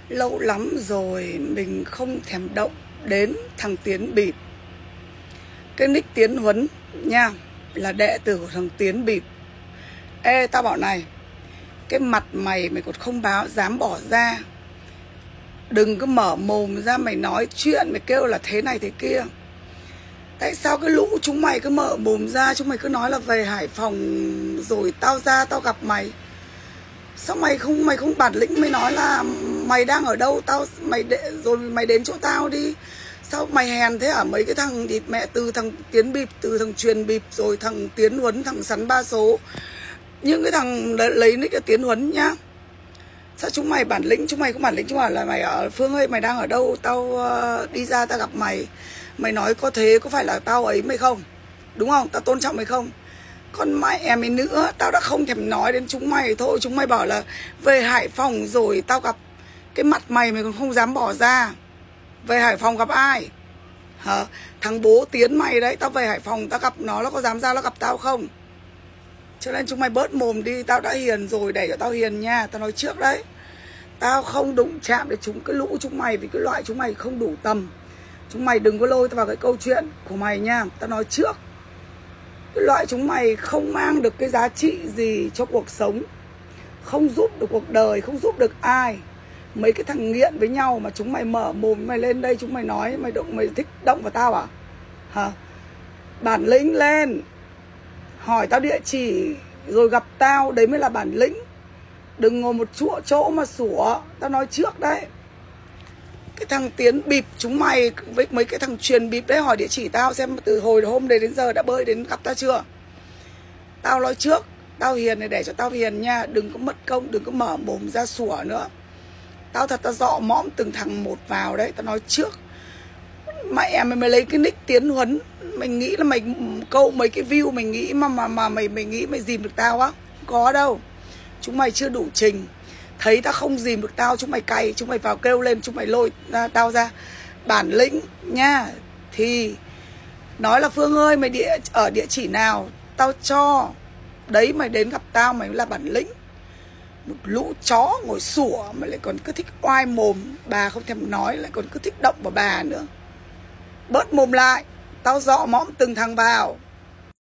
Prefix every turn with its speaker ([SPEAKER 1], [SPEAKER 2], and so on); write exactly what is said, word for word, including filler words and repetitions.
[SPEAKER 1] Lâu lắm rồi mình không thèm động đến thằng Tiến bịp. Cái nick Tiến Huấn nha, là đệ tử của thằng Tiến bịp. Ê, tao bảo này, cái mặt mày mày còn không báo dám bỏ ra. Đừng có mở mồm ra mày nói chuyện, mày kêu là thế này thế kia. Tại sao cái lũ chúng mày cứ mở mồm ra, chúng mày cứ nói là về Hải Phòng rồi tao ra tao gặp mày. Sao mày không mày không bản lĩnh mày nói là mày đang ở đâu, tao mày để, rồi mày đến chỗ tao đi. Sao mày hèn thế hả? Mấy cái thằng địt mẹ, từ thằng Tiến bịp, từ thằng Truyền bịp, rồi thằng Tiến Huấn, thằng Sắn Ba Số, những cái thằng lấy nick là Tiến Huấn nhá. Sao chúng mày bản lĩnh, chúng mày không bản lĩnh, chúng mày là mày ở Phương ơi mày đang ở đâu, tao uh, đi ra tao gặp mày. Mày nói có thế có phải là tao ấy mày không? Đúng không? Tao tôn trọng mày không? Còn mẹ mày nữa, tao đã không thèm nói đến chúng mày thôi. Chúng mày bảo là về Hải Phòng rồi tao gặp. Cái mặt mày mày còn không dám bỏ ra. Về Hải Phòng gặp ai? Hả? Thằng bố Tiến mày đấy, tao về Hải Phòng tao gặp nó, nó có dám ra nó gặp tao không? Cho nên chúng mày bớt mồm đi. Tao đã hiền rồi, để cho tao hiền nha. Tao nói trước đấy, tao không đụng chạm để chúng cái lũ chúng mày, vì cái loại chúng mày không đủ tầm. Chúng mày đừng có lôi tao vào cái câu chuyện của mày nha. Tao nói trước, cái loại chúng mày không mang được cái giá trị gì cho cuộc sống, không giúp được cuộc đời, không giúp được ai. Mấy cái thằng nghiện với nhau mà chúng mày mở mồm mày lên đây, chúng mày nói mày động, mày thích động vào tao à? Hả? Bản lĩnh lên, hỏi tao địa chỉ rồi gặp tao, đấy mới là bản lĩnh. Đừng ngồi một chỗ chỗ mà sủa. Tao nói trước đấy. Cái thằng Tiến bịp chúng mày với mấy cái thằng Truyền bịp đấy, hỏi địa chỉ tao xem từ hồi hôm đấy đến giờ đã bơi đến gặp tao chưa. Tao nói trước, tao hiền này để cho tao hiền nha. Đừng có mất công, đừng có mở mồm ra sủa nữa. Tao thật tao dọ mõm từng thằng một vào đấy. Tao nói trước, mẹ mày mày lấy cái nick Tiến Huấn, mày nghĩ là mày câu mấy cái view mày nghĩ mà mà mà mày mày nghĩ mày dìm được tao á? Không có đâu. Chúng mày chưa đủ trình. Thấy tao không dìm được tao, chúng mày cày, chúng mày vào kêu lên, chúng mày lôi ra, tao ra. Bản lĩnh nha, thì nói là Phương ơi mày địa ở địa chỉ nào tao cho. Đấy mày đến gặp tao mày là bản lĩnh. Một lũ chó ngồi sủa mà lại còn cứ thích oai mồm. Bà không thèm nói lại còn cứ thích động vào bà nữa. Bớt mồm lại. Tao dọ mõm từng thằng vào.